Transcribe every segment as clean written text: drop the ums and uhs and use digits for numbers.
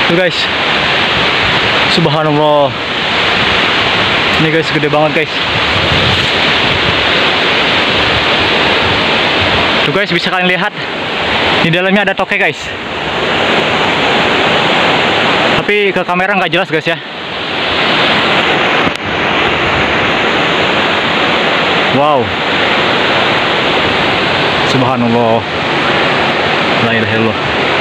Tuh guys, subhanallah. Ini guys, gede banget guys. Tuh guys, bisa kalian lihat di dalamnya ada tokek guys. Tapi ke kamera nggak jelas guys ya. Wow, subhanallah, la ilaha illallah.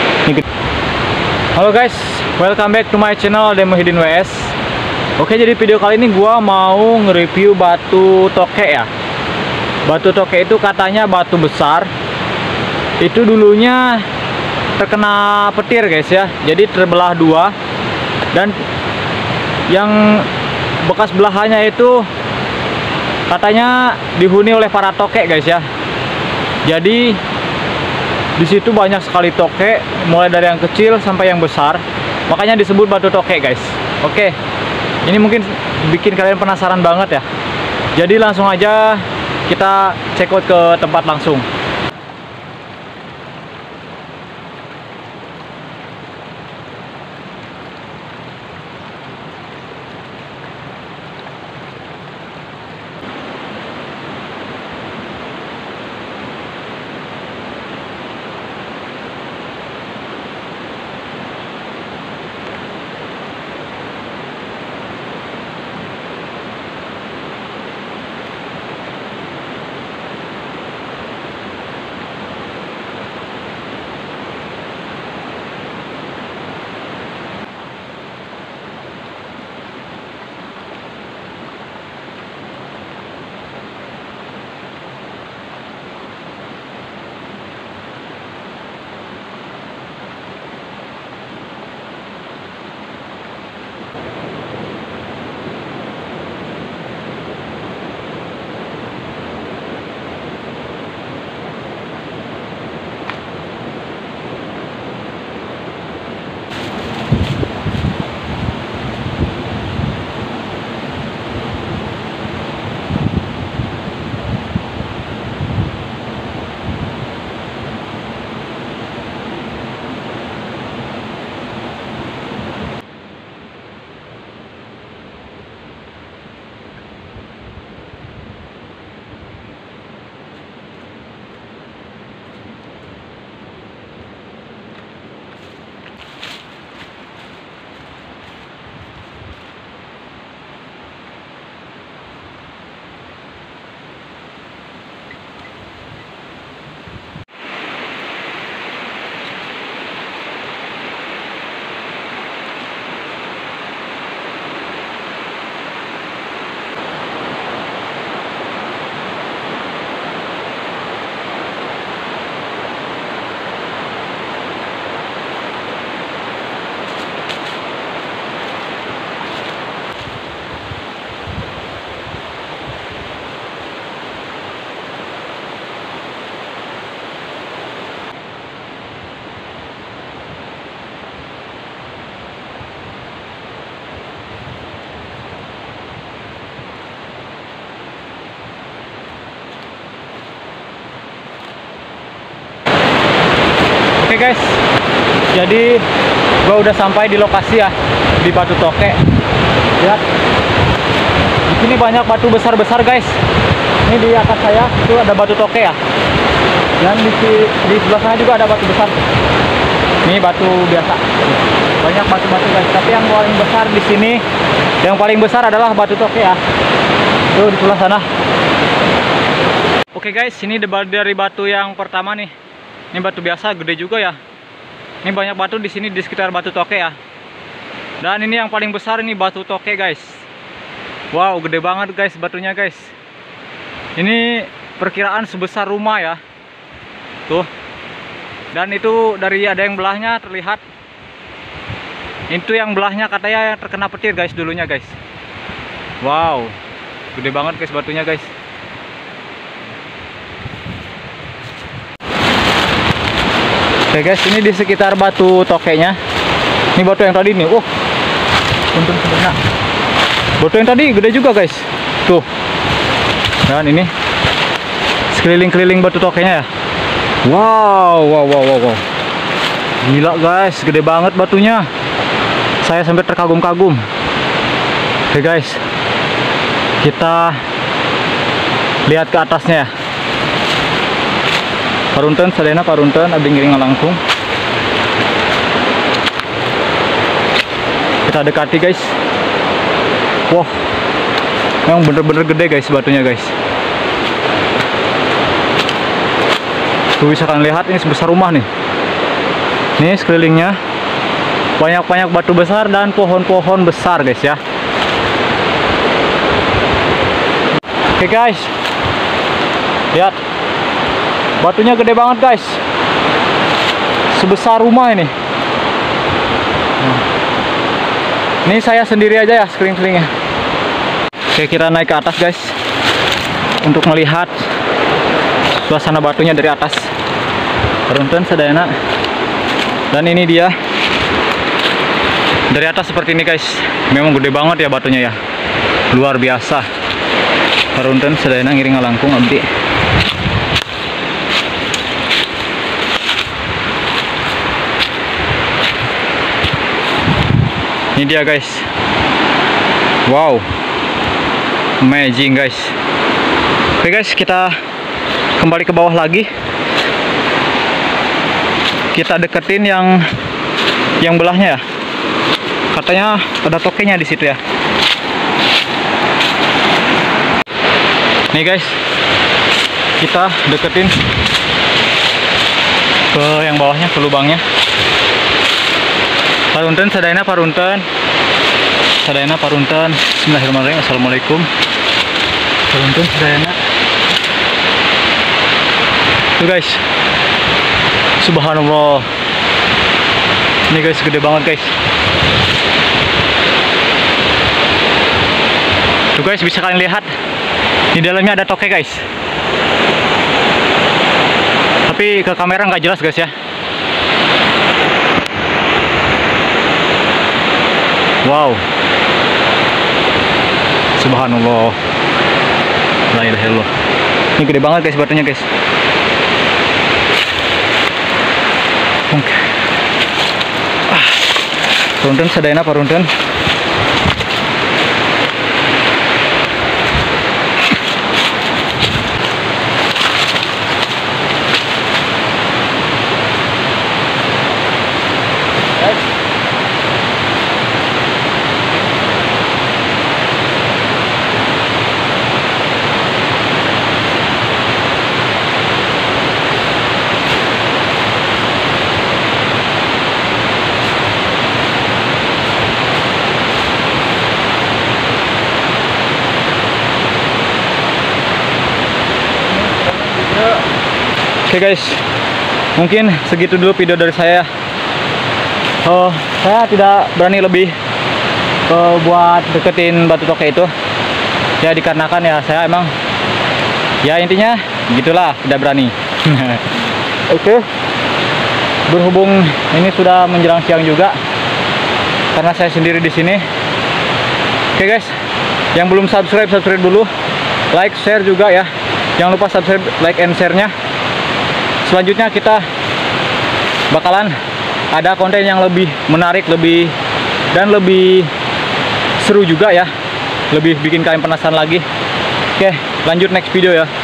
Halo guys, welcome back to my channel Muhyiddin WS. Oke, jadi video kali ini gua mau nge-review batu tokek ya. Batu tokek itu katanya batu besar. Itu dulunya terkena petir guys ya. Jadi terbelah dua. Dan yang bekas belahannya itu katanya dihuni oleh para tokek guys ya. Jadi di situ banyak sekali tokek, mulai dari yang kecil sampai yang besar. Makanya disebut batu tokek guys. Oke, ini mungkin bikin kalian penasaran banget ya. Jadi langsung aja kita check out ke tempat langsung. Oke guys, jadi gua udah sampai di lokasi ya, di batu tokek. Lihat, di sini banyak batu besar-besar guys. Ini di atas saya itu ada batu tokek ya. Dan di sebelah sana juga ada batu besar. Ini batu biasa. Banyak batu-batu guys. Tapi yang paling besar di sini, yang paling besar adalah batu tokek ya. Tuh di sebelah sana. Oke guys, ini dari batu yang pertama nih. Ini batu biasa, gede juga ya. Ini banyak batu di sini di sekitar batu tokek ya. Dan ini yang paling besar, ini batu tokek guys. Wow, gede banget guys batunya guys. Ini perkiraan sebesar rumah ya. Tuh. Dan itu dari ada yang belahnya terlihat. Itu yang belahnya katanya terkena petir guys dulunya guys. Wow, gede banget guys batunya guys. Oke guys, ini di sekitar batu tokeknya. Ini batu yang tadi nih. Untung sebenarnya. Batu yang tadi gede juga guys. Tuh. Dan ini sekeliling-keliling batu tokeknya ya. Wow. Gila guys, gede banget batunya. Saya sampai terkagum-kagum. Oke guys, kita lihat ke atasnya ya. Parunten sadayana parunten abdi ngiring langkung. Kita dekati guys. Wow, memang bener-bener gede guys batunya guys. Tuh bisa kalian lihat, ini sebesar rumah nih. Ini sekelilingnya banyak-banyak batu besar dan pohon-pohon besar guys ya. Oke guys, lihat batunya gede banget guys, sebesar rumah ini. Ini saya sendiri aja ya sekeliling-kelilingnya. Oke, kita naik ke atas guys untuk melihat suasana batunya dari atas. Parunten sadayana. Dan ini dia dari atas seperti ini guys. Memang gede banget ya batunya ya, luar biasa. Parunten sadayana ngiring langkung abdi. Ini dia guys. Wow, amazing guys. Oke guys, kita kembali ke bawah lagi. Kita deketin yang belahnya ya. Katanya ada tokenya di situ ya. Nih guys, kita deketin ke yang bawahnya, ke lubangnya. Parunten sadayana parunten. Sadayana parunten. Bismillahirrahmanirrahim. Assalamualaikum. Parunten sadayana. Tuh guys. Subhanallah. Ini guys gede banget guys. Tuh guys, bisa kalian lihat di dalamnya ada toke guys. Tapi ke kamera nggak jelas guys ya. Wow. Subhanallah. La ilaha illallah. Ini gede banget guys batunya guys. Oke. Parunten sadayana parunten. Oke guys, mungkin segitu dulu video dari saya. Saya tidak berani lebih buat deketin batu toke itu ya, dikarenakan ya saya emang ya intinya gitulah, tidak berani. Oke, berhubung ini sudah menjelang siang juga karena saya sendiri di sini. Oke guys, yang belum subscribe dulu, like, share juga ya. Jangan lupa subscribe, like, and share-nya. Selanjutnya kita bakalan ada konten yang lebih menarik, lebih seru juga ya, lebih bikin kalian penasaran lagi. Oke, lanjut next video ya.